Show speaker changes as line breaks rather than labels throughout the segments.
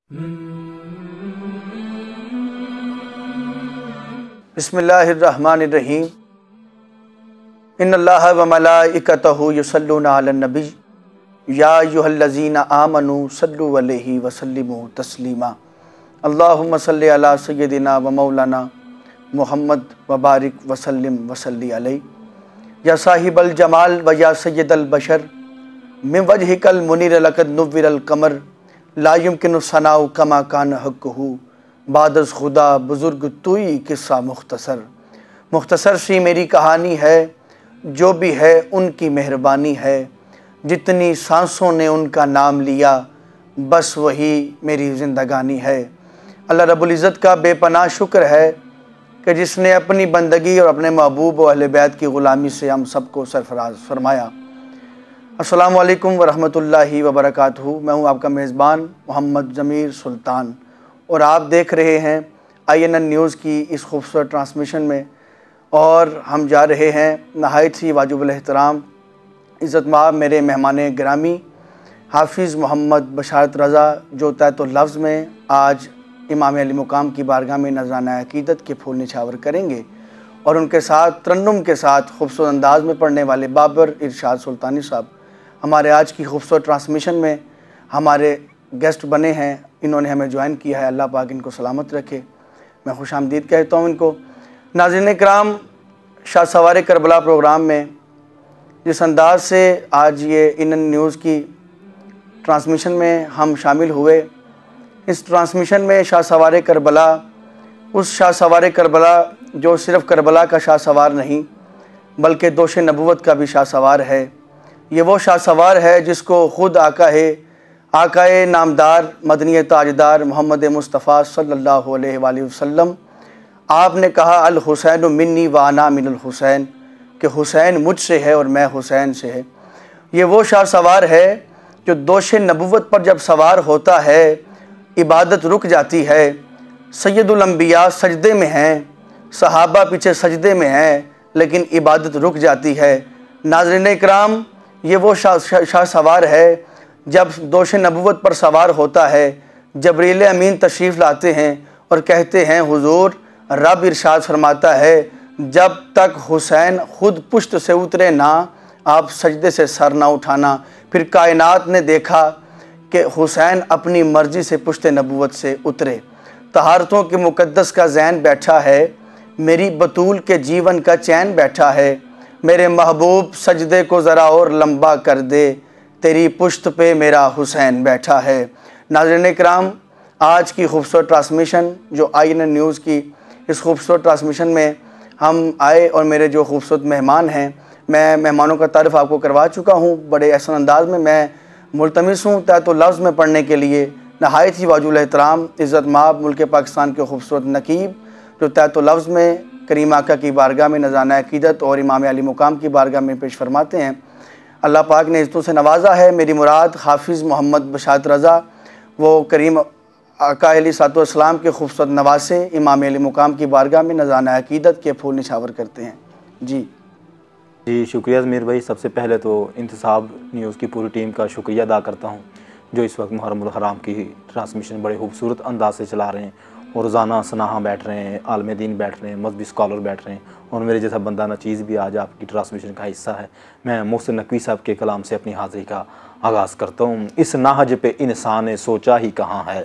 بسم اللہ الرحمن الرحیم ان اللہ و ملائکتہ یصلون علی النبی یا ایھا الذین آمنوا صلوا علیہ وسلموا تسلیما اللہم صلی علی سیدنا و مولانا محمد وبارک وسلم وصلی علیہ یا صاحب الجمال و یا سید البشر من وجہک المنیر لقد نور القمر لا یمکن الثناء کما کان حقہ بعد از خدا بزرگ توئی قصہ مختصر سی میری کہانی ہے، جو بھی ہے ان کی مہربانی ہے، جتنی سانسوں نے ان کا نام لیا بس وہی میری زندگانی ہے۔ اللہ رب العزت کا بے پناہ شکر ہے کہ جس نے اپنی بندگی اور اپنے محبوب و اہل بیت کی غلامی سے ہم سب کو سرفراز فرمایا۔ السلام علیکم ورحمۃ اللہ وبرکاتہ۔ میں ہوں آپ کا میزبان محمد ضمیر سلطان اور آپ دیکھ رہے ہیں INN نیوز کی اس خوبصورت ٹرانسمیشن میں، اور ہم جا رہے ہیں نہایت ہی واجب الاحترام عزت مآب میرے مہمان گرامی حافظ محمد بشارت رضا، جو تحت لفظ میں آج امام علی مقام کی بارگاہ میں نذرانہ عقیدت کے پھول نچھاور کریں گے، اور ان کے ساتھ ترنم کے ساتھ خوبصورت انداز میں پڑھنے والے بابر ارشاد سلطانی صاحب ہمارے آج کی خوبصورت ٹرانسمیشن میں ہمارے گیسٹ بنے ہیں۔ انہوں نے ہمیں جوائن کیا ہے، اللہ پاک ان کو سلامت رکھے، میں خوش آمدید کہتا ہوں ان کو۔ ناظرین کرام، شاہ سوار کربلا پروگرام میں جس انداز سے آج یہ INN نیوز کی ٹرانسمیشن میں ہم شامل ہوئے، اس ٹرانسمیشن میں شاہ سوار کربلا، اس شاہ سوار کربلا جو صرف کربلا کا شاہ سوار نہیں بلکہ دوش نبوت کا بھی شاہ سوار ہے۔ یہ وہ شاہ سوار ہے جس کو خود آقائے نامدار مدنی تاجدار محمد مصطفیٰ صلی اللہ علیہ وآلہ وسلم آپ نے کہا الحسین منی وانا من الحسین، کہ حسین مجھ سے ہے اور میں حسین سے ہے۔ یہ وہ شاہ سوار ہے جو دوش نبوت پر جب سوار ہوتا ہے عبادت رک جاتی ہے، سید الانبیاء سجدے میں ہیں، صحابہ پیچھے سجدے میں ہیں، لیکن عبادت رک جاتی ہے۔ ناظرین اکرام، یہ وہ شاہ سوار ہے جب دوش نبوت پر سوار ہوتا ہے، جبریل امین تشریف لاتے ہیں اور کہتے ہیں حضور رب ارشاد فرماتا ہے جب تک حسین خود پشت سے اترے نہ آپ سجدے سے سر نہ اٹھانا۔ پھر کائنات نے دیکھا کہ حسین اپنی مرضی سے پشت نبوت سے اترے۔ طہارتوں کے مقدس کا ذہن بیٹھا ہے، میری بطول کے جیون کا چین بیٹھا ہے، میرے محبوب سجدے کو ذرا اور لمبا کر دے، تیری پشت پہ میرا حسین بیٹھا ہے۔ ناظرین اکرام، آج کی خوبصورت ٹرانسمیشن جو INN نیوز کی اس خوبصورت ٹرانسمیشن میں ہم آئے، اور میرے جو خوبصورت مہمان ہیں، میں مہمانوں کا تعارف آپ کو کروا چکا ہوں بڑے احسن انداز میں ملتمس ہوں تحت لفظ میں پڑھنے کے لیے نہایت ہی واجب الاحترام عزت مآب ملک پاکستان کے خوبصورت نقیب، جو تحت لفظ میں کریم آقا کی بارگاہ میں نذرانہ عقیدت اور امام علی مقام کی بارگاہ میں پیش فرماتے ہیں۔ اللہ پاک نے عزتوں سے نوازا ہے۔ میری مراد حافظ محمد بشارت رضا، وہ کریم آقا علیہ الصلوۃ والسلام کے خوبصورت نواسے امام علی مقام کی بارگاہ میں نذرانہ عقیدت کے پھول نچھاور کرتے ہیں۔ جی
شکریہ ضمیر بھائی۔ سب سے پہلے تو انتصاب نیوز کی پوری ٹیم کا شکریہ ادا کرتا ہوں جو اس وقت محرم الحرام کی ٹرانسمیشن بڑے خوبصورت انداز سے چلا رہے ہیں، اور روزانہ سناہا بیٹھ رہے ہیں، عالم دین بیٹھ رہے ہیں، مذہبی اسکالر بیٹھ رہے ہیں، اور میرے جیسا بندہ نچیز بھی آج آپ کی ٹرانسمیشن کا حصہ ہے۔ میں محسن نقوی صاحب کے کلام سے اپنی حاضری کا آغاز کرتا ہوں۔ اس نہج پہ انسان نے سوچا ہی کہاں ہے،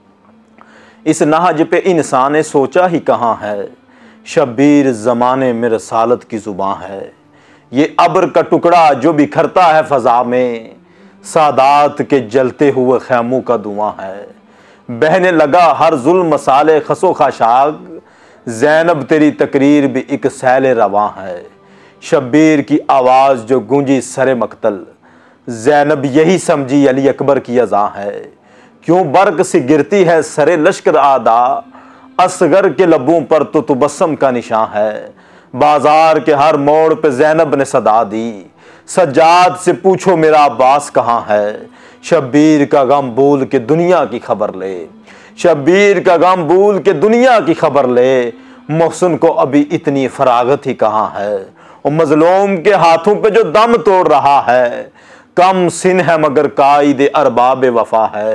اس نہج پہ انسان نے سوچا ہی کہاں ہے، شبیر زمانے میں رسالت کی زباں ہے، یہ ابر کا ٹکڑا جو بکھرتا ہے فضا میں، سادات کے جلتے ہوئے خیموں کا دھواں ہے، بہنے لگا ہر ظلم مسالے خس و خاشاک، زینب تیری تقریر بھی ایک سیل رواں ہے، شبیر کی آواز جو گونجی سر مقتل، زینب یہی سمجھی علی اکبر کی اذاں ہے، کیوں برق سی گرتی ہے سر لشکر آدھا، اصغر کے لبوں پر تو تبسم کا نشان ہے، بازار کے ہر موڑ پہ زینب نے صدا دی، سجاد سے پوچھو میرا عباس کہاں ہے، شبیر کا غم بھول کے دنیا کی خبر لے، شبیر کا غم بھول کے دنیا کی خبر لے، محسن کو ابھی اتنی فراغت ہی کہاں ہے، اور مظلوم کے ہاتھوں پہ جو دم توڑ رہا ہے، کم سن ہے مگر قائد ارباب وفا ہے،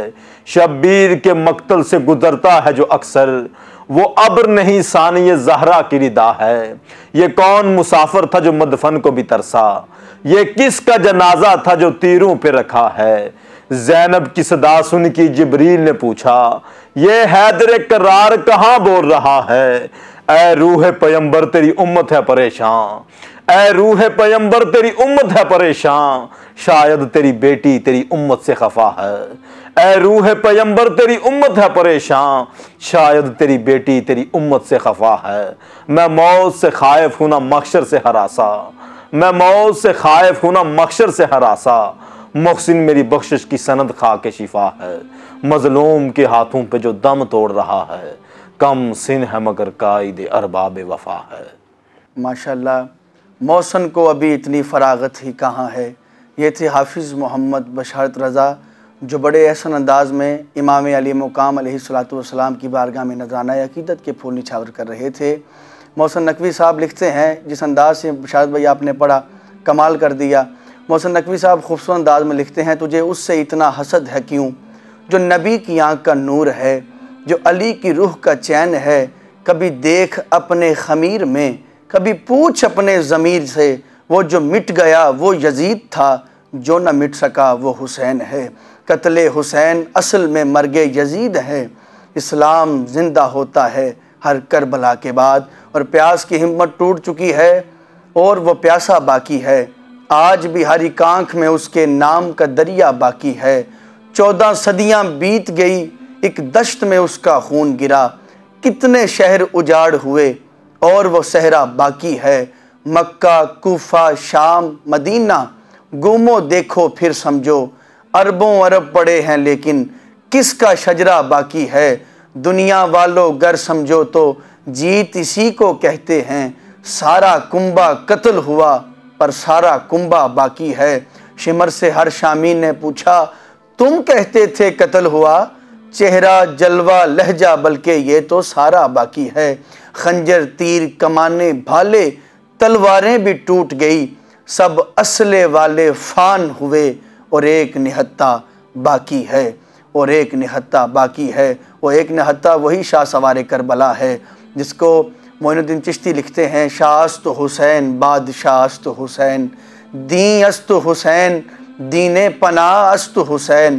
شبیر کے مقتل سے گزرتا ہے جو اکثر، وہ ابر نہیں ثانی زہرا کی ردا ہے۔ یہ کون مسافر تھا جو مدفن کو بھی ترسا، یہ کس کا جنازہ تھا جو تیروں پہ رکھا ہے؟ زینب کی صدا سن کی جبریل نے پوچھا، یہ حیدر کرار کہاں بول رہا ہے؟ اے روح پیمبر تیری امت ہے پریشان، اے روح پیمبر تیری امت ہے پریشان، شاید تیری بیٹی تیری امت سے خفا ہے۔ اے روح پیمبر تیری امت ہے پریشان، شاید تیری بیٹی تیری امت سے خفا ہے۔ میں موت سے خائف ہوں نہ محشر سے ہراسا، میں موت سے خائف ہوں نہ محشر سے ہراسا، محسن میری بخشش کی سند خا کے شفا ہے، مظلوم کے ہاتھوں پہ جو دم توڑ رہا ہے، کم سن ہے مگر قائد ارباب وفا ہے۔
ماشاءاللہ، محسن کو ابھی اتنی فراغت ہی کہاں ہے۔ یہ تھے حافظ محمد بشارت رضا، جو بڑے احسن انداز میں امام علی مقام علیہ السلام کی بارگاہ میں نذرانہ عقیدت کے پھول نچھاور کر رہے تھے۔ محسن نقوی صاحب لکھتے ہیں، جس انداز سے بشارت بھائی آپ نے پڑھا کمال کر دیا۔ محسن نقوی صاحب خوبصورت انداز میں لکھتے ہیں، تجھے اس سے اتنا حسد ہے کیوں جو نبی کی آنکھ کا نور ہے، جو علی کی روح کا چین ہے، کبھی دیکھ اپنے خمیر میں، کبھی پوچھ اپنے ضمیر سے، وہ جو مٹ گیا وہ یزید تھا، جو نہ مٹ سکا وہ حسین ہے۔ قتل حسین اصل میں مرگ یزید ہے، اسلام زندہ ہوتا ہے ہر کربلا کے بعد، اور پیاس کی ہمت ٹوٹ چکی ہے اور وہ پیاسا باقی ہے، آج بھی ہر ایک آنکھ میں اس کے نام کا دریا باقی ہے۔ 14 صدیاں بیت گئی، ایک دشت میں اس کا خون گرا، کتنے شہر اجاڑ ہوئے اور وہ صحرا باقی ہے۔ مکہ، کوفہ، شام، مدینہ، گھومو دیکھو پھر سمجھو، اربوں ارب پڑے ہیں لیکن کس کا شجرہ باقی ہے۔ دنیا والو گر سمجھو تو جیت اسی کو کہتے ہیں، سارا کنبہ قتل ہوا پر سارا کنبہ باقی ہے۔ شمر سے ہر شامی نے پوچھا، تم کہتے تھے قتل ہوا، چہرہ جلوہ لہجہ بلکہ یہ تو سارا باقی ہے۔ خنجر تیر کمانے بھالے تلواریں بھی ٹوٹ گئی، سب اسلحے والے فان ہوئے اور ایک نہتہ باقی ہے، اور ایک نہتہ باقی ہے۔ وہ ایک نہتہ وہی شاہ سوار کربلا ہے، جس کو معین الدین چشتی لکھتے ہیں، شاہ است حسین بادشاہ است حسین، دین است حسین دین پناہ است حسین،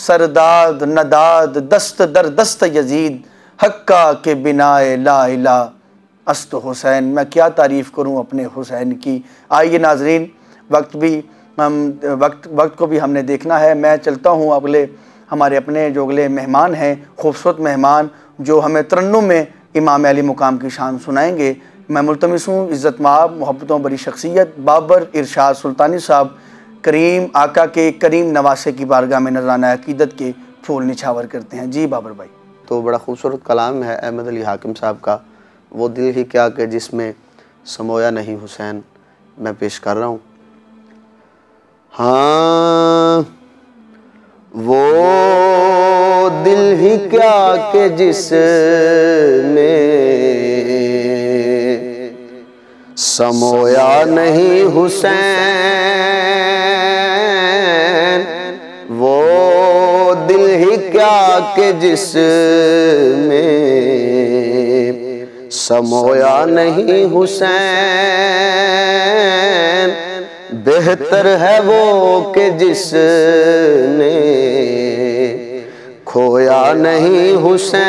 سرداد نداد دست در دست یزید، حقہ کے بنا لا الہ است حسین۔ میں کیا تعریف کروں اپنے حسین کی۔ آئیے ناظرین، وقت کو بھی ہم نے دیکھنا ہے۔ میں چلتا ہوں، ہمارے اپنے جو اگلے مہمان ہیں، خوبصورت مہمان، جو ہمیں ترنم میں امام علی مقام کی شان سنائیں گے۔ میں ملتمس ہوں عزت مآب محبتوں بری شخصیت بابر ارشاد سلطانی صاحب کریم آقا کے کریم نواسے کی بارگاہ میں نذرانہ عقیدت کے پھول نچھاور کرتے ہیں۔ جی بابر بھائی۔
تو بڑا خوبصورت کلام ہے احمد علی حاکم صاحب کا، وہ دل ہی کیا کہ جس میں سمویا نہیں حسین، میں پیش کر رہا ہوں۔ ہاں وہ دل ہی کیا کہ جس میں سمویا نہیں حسین، وہ دل ہی کیا کہ جس میں سمویا نہیں حسین، بہتر ہے وہ کہ جس نے کھویا نہیں حسین،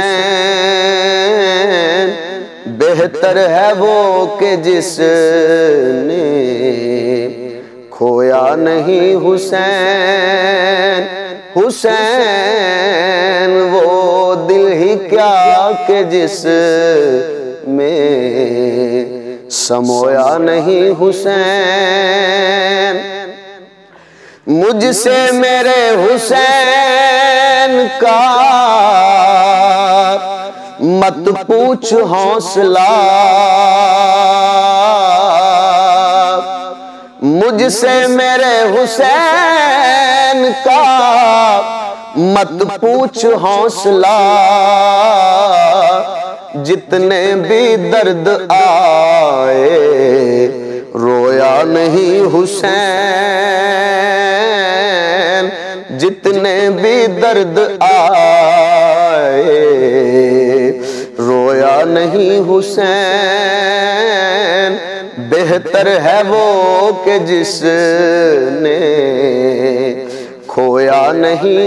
بہتر ہے وہ کہ جس نے کھویا نہیں حسین۔ حسین وہ دل ہی کیا کہ جس میں سمویا نہیں حسین، مجھ سے میرے حسین کا مت پوچھ حوصلہ، مجھ سے میرے حسین کا مت پوچھ حوصلہ، جتنے بھی درد آئے رویا نہیں حسین، جتنے بھی درد آئے رویا نہیں حسین، بہتر ہے وہ کہ جس نے کھویا نہیں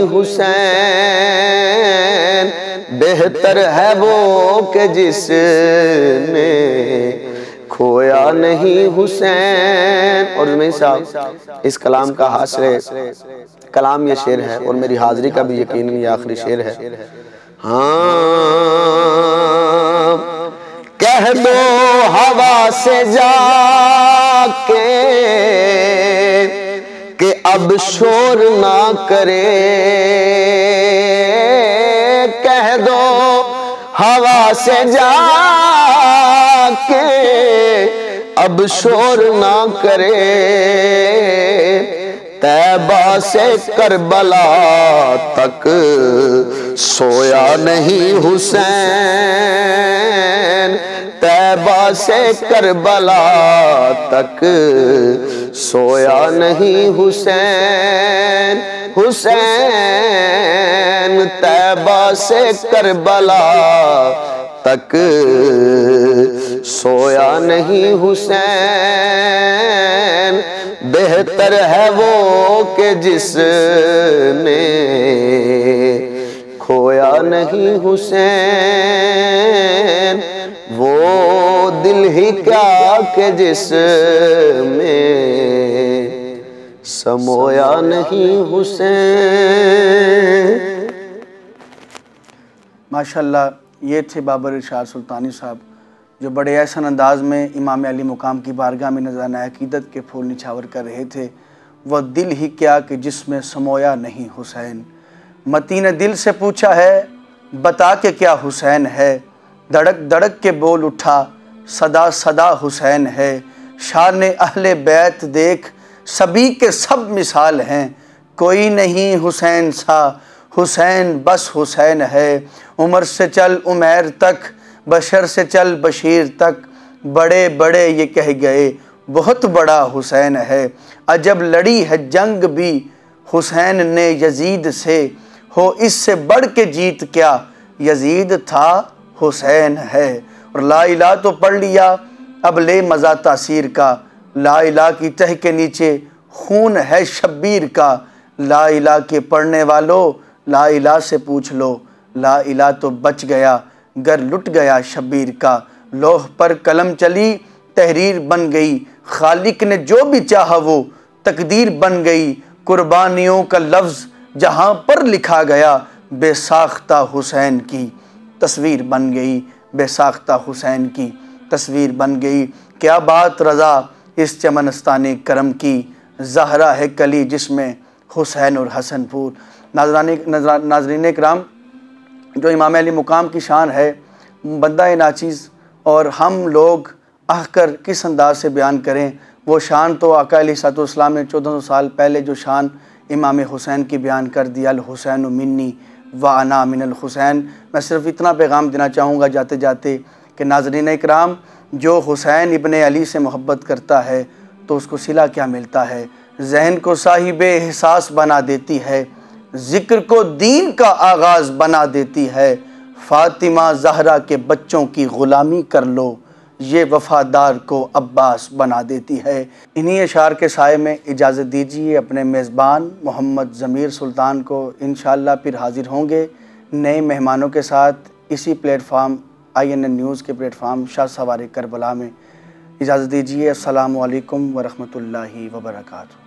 حسین، بہتر ہے وہ کہ جس نے کھویا نہیں حسین۔ اور زمین صاحب اس کلام کا حاصل کلام یہ شعر ہے، اور میری حاضری کا بھی یقیناً یہ آخری شعر ہے۔ ہاں کہہ دو ہوا سے جا کے کہ اب شور نہ کرے، کہہ دو ہوا سے جا کے اب شور نہ کرے، طیبہ سے کربلا تک سویا نہیں حسین، طیبہ سے کربلا تک سویا نہیں حسین، حسین طیبہ سے کربلا تک سویا نہیں حسین، بہتر ہے وہ کہ جس نے کھویا نہیں حسین، وہ دل ہی کیا کہ جس میں سمویا نہیں حسین۔
ماشاءاللہ یہ تھے بابر ارشاد سلطانی صاحب، جو بڑے احسن انداز میں امام علی مقام کی بارگاہ میں نذرانہ عقیدت کے پھول نچھاور کر رہے تھے۔ وہ دل ہی کیا کہ جس میں سمویا نہیں حسین، متی نے دل سے پوچھا ہے بتا کہ کیا حسین ہے، دھڑک دھڑک کے بول اٹھا صدا صدا حسین ہے، شان اہل بیت دیکھ سبھی کے سب مثال ہیں، کوئی نہیں حسین سا حسین بس حسین ہے، عمر سے چل عمیر تک بشر سے چل بشیر تک، بڑے بڑے یہ کہہ گئے بہت بڑا حسین ہے، عجب لڑی ہے جنگ بھی حسین نے یزید سے، ہو اس سے بڑھ کے جیت کیا یزید تھا حسین ہے۔ اور لا الہ تو پڑھ لیا اب لے مزہ تاثیر کا، لا الہ کی تہ کے نیچے خون ہے شبیر کا، لا الہ کے پڑھنے والوں لا الہ سے پوچھ لو، لا الہ تو بچ گیا گر لٹ گیا شبیر کا، لوح پر قلم چلی تحریر بن گئی، خالق نے جو بھی چاہا وہ تقدیر بن گئی، قربانیوں کا لفظ جہاں پر لکھا گیا، بے ساختہ حسین کی تصویر بن گئی، بے ساختہ حسین کی تصویر بن گئی۔ کیا بات رضا اس چمنستان کرم کی، زہرا ہے کلی جس میں حسین اور حسن پور۔ ناظرین اکرام، جو امام علی مقام کی شان ہے بندہ ناچیز، اور ہم لوگ آہ کر کس انداز سے بیان کریں، وہ شان تو آقا علیہ السلام نے 1400 سال پہلے جو شان امام حسین کی بیان کر دی، الحسین منی وانا من الحسین۔ میں صرف اتنا پیغام دینا چاہوں گا جاتے جاتے کہ ناظرین اکرام، جو حسین ابن علی سے محبت کرتا ہے تو اس کو صلہ کیا ملتا ہے، ذہن کو صاحب احساس بنا دیتی ہے، ذکر کو دین کا آغاز بنا دیتی ہے، فاطمہ زہرا کے بچوں کی غلامی کر لو، یہ وفادار کو عباس بنا دیتی ہے۔ انہی اشعار کے سائے میں اجازت دیجیے اپنے میزبان محمد ضمیر سلطان کو، انشاءاللہ پھر حاضر ہوں گے نئے مہمانوں کے ساتھ اسی پلیٹ فارم INN نیوز کے پلیٹ فارم شاہ سوار کربلا میں۔ اجازت دیجیے، السلام علیکم ورحمۃ اللہ وبرکاتہ۔